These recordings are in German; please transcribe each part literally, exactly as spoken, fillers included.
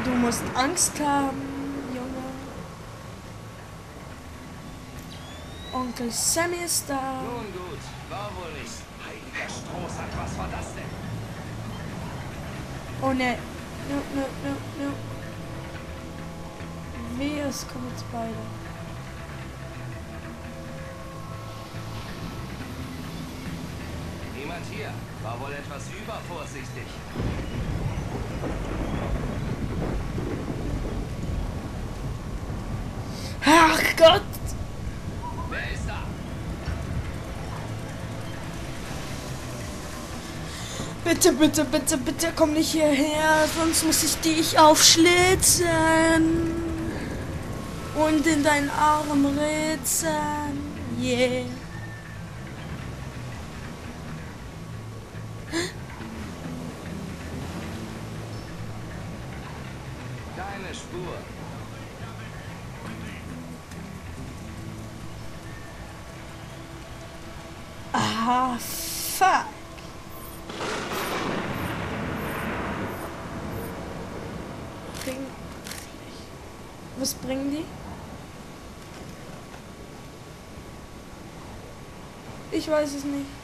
Du musst Angst haben, Junge. Onkel Sammy ist da. Nun gut, war wohl nicht. Heiliger Strohsack, was war das denn? Oh ne. No, no, no, no. Wehe, es kommen jetzt beide. Niemand hier. War wohl etwas übervorsichtig. Ach Gott! Wer ist da? Bitte, bitte, bitte, bitte komm nicht hierher, sonst muss ich dich aufschlitzen und in deinen Arm ritzen. Yeah. Keine Spur. Ah, fuck. Bring... Was bringen die? Ich weiß es nicht.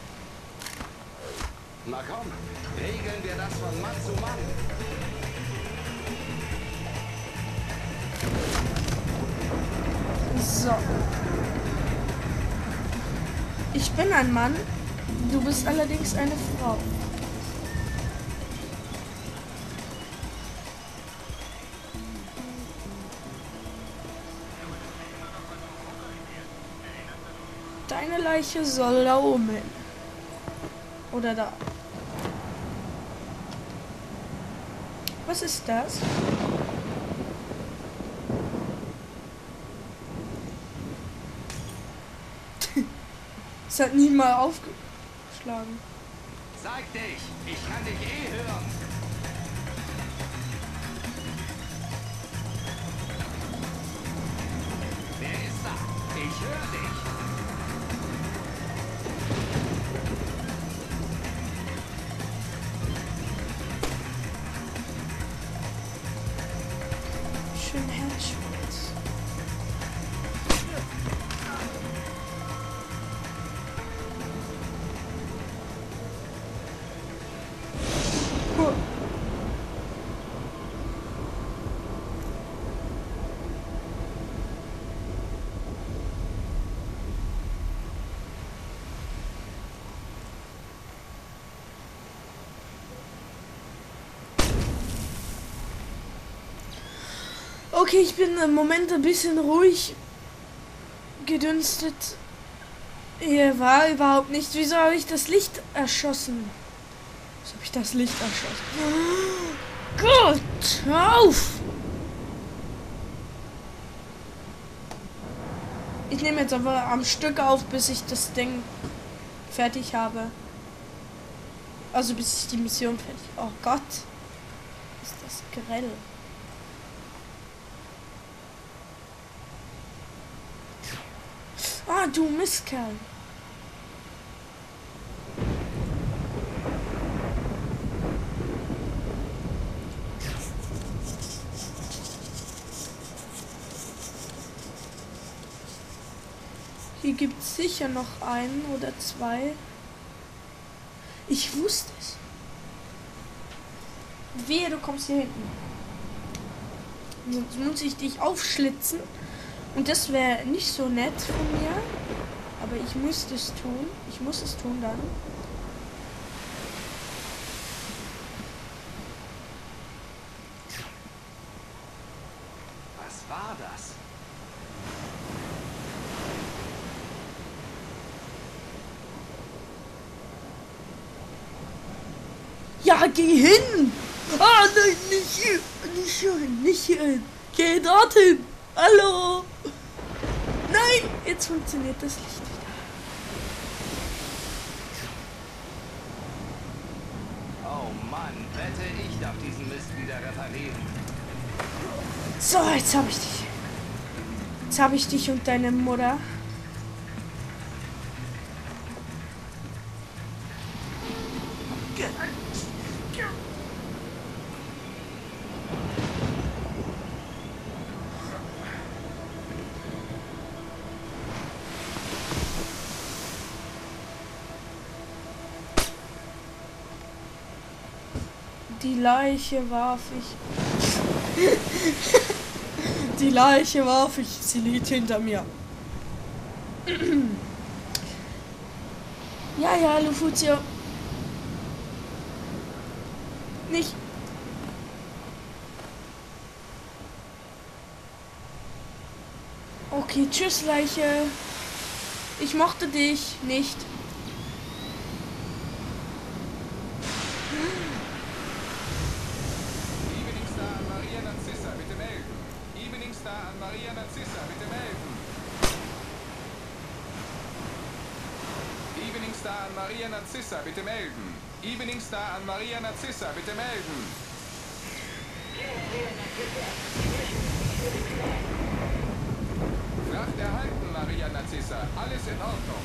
Na komm, regeln wir das von Mann zu Mann. So. Ich bin ein Mann, du bist allerdings eine Frau. Deine Leiche soll da oben hin. Oder da. Was ist das? Es hat nie mal aufgeschlagen. Zeig dich, ich kann dich eh hören. Wer ist da? Ich höre dich. Schön Herzschmerz. Huh. Okay, ich bin im Moment ein bisschen ruhig gedünstet. Hier war überhaupt nichts. Wieso habe ich das Licht erschossen? Wieso habe ich das Licht erschossen? Gott, hör auf! Ich nehme jetzt aber am Stück auf, bis ich das Ding fertig habe. Also bis ich die Mission fertig... Oh Gott. Ist das grell. Ah, du Mistkerl. Hier gibt es sicher noch einen oder zwei. Ich wusste es. Wehe, du kommst hier hinten. Sonst muss ich dich aufschlitzen. Und das wäre nicht so nett von mir. Aber ich müsste es tun. Ich muss es tun dann. Was war das? Ja, geh hin! Ah, nein, nicht hier! Nicht hier hin, nicht hier hin! Geh dorthin! Hallo! Nein! Jetzt funktioniert das Licht wieder. Oh Mann, wette, ich darf diesen Mist wieder reparieren. So, jetzt habe ich dich. Jetzt habe ich dich und deine Mutter. Die Leiche warf ich. Die Leiche warf ich. Sie liegt hinter mir. Ja, ja, Lufuzio. Nicht. Okay, tschüss, Leiche. Ich mochte dich nicht. Evening Star an Maria Narzissa, bitte melden. Evening Star an Maria Narzissa, bitte melden. Evening Star an Maria Narzissa, bitte melden. Evening Star an Maria Narzissa, bitte melden. Fracht erhalten, Maria Narzissa. Alles in Ordnung.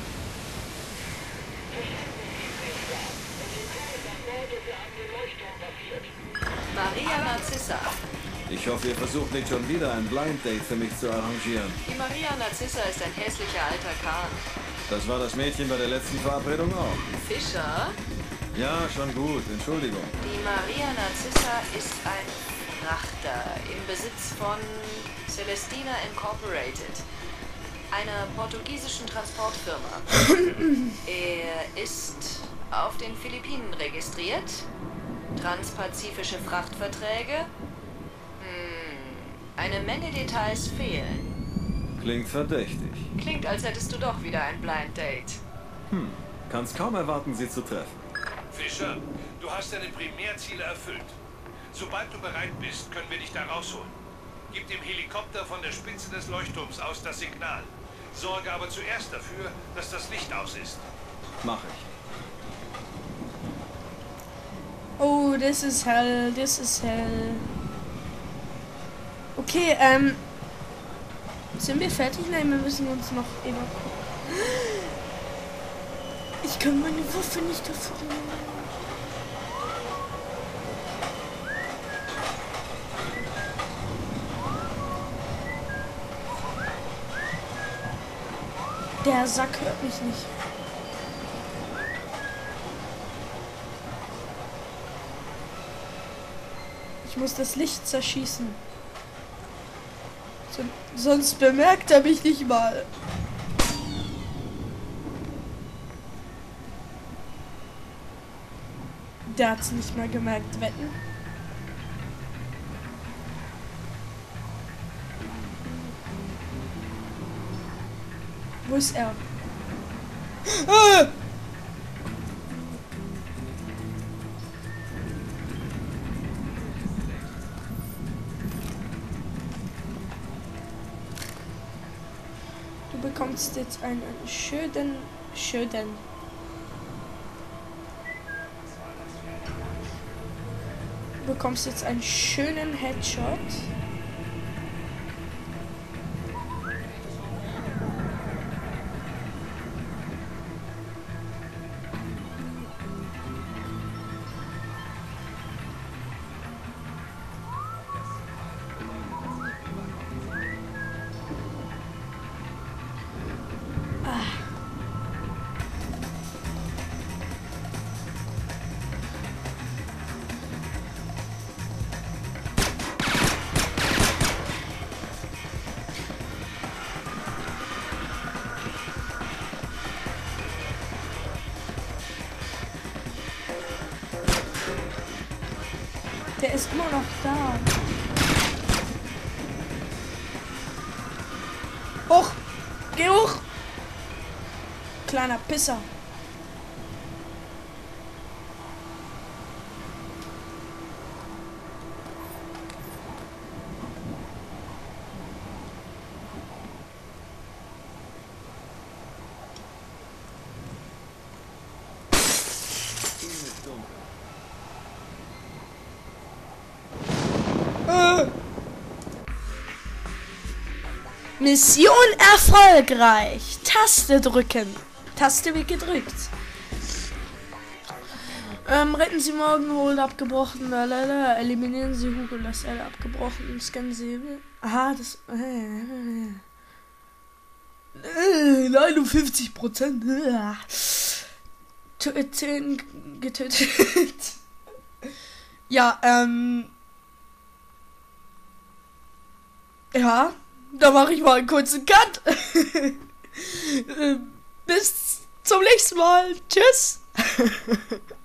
Maria Narzissa. Ich hoffe, ihr versucht nicht schon wieder ein Blind Date für mich zu arrangieren. Die Maria Narzissa ist ein hässlicher alter Kahn. Das war das Mädchen bei der letzten Verabredung auch. Fischer? Ja, schon gut. Entschuldigung. Die Maria Narzissa ist ein Frachter im Besitz von Celestina Incorporated, einer portugiesischen Transportfirma. Er ist auf den Philippinen registriert. Transpazifische Frachtverträge. Hm, eine Menge Details fehlen. Klingt verdächtig. Klingt, als hättest du doch wieder ein Blind Date. Hm, kann's kaum erwarten, sie zu treffen. Fischer, du hast deine Primärziele erfüllt. Sobald du bereit bist, können wir dich da rausholen. Gib dem Helikopter von der Spitze des Leuchtturms aus das Signal. Sorge aber zuerst dafür, dass das Licht aus ist. Mach ich. Oh, das ist hell, das ist hell. Okay, ähm. Sind wir fertig? Nein, wir müssen uns noch evakuieren. Ich kann meine Waffe nicht öffnen. Der Sack hört mich nicht. Ich muss das Licht zerschießen. So, sonst bemerkt er mich nicht mal. Der hat's nicht mehr gemerkt, wetten. Wo ist er? Ah! Du bekommst jetzt einen schönen, schönen. Du bekommst jetzt einen schönen Headshot. Der ist immer noch da. Hoch! Geh hoch! Kleiner Pisser. Mission erfolgreich. Taste drücken. Taste wird gedrückt. Ähm, retten Sie morgen, holen abgebrochen. Lalala. Eliminieren Sie Hugo, das L abgebrochen. Scannen Sie. Aha, das. Äh, äh, neunundfünfzig Prozent. Töten getötet. Ja, ähm... Ja, da mache ich mal einen kurzen Cut. Bis zum nächsten Mal. Tschüss.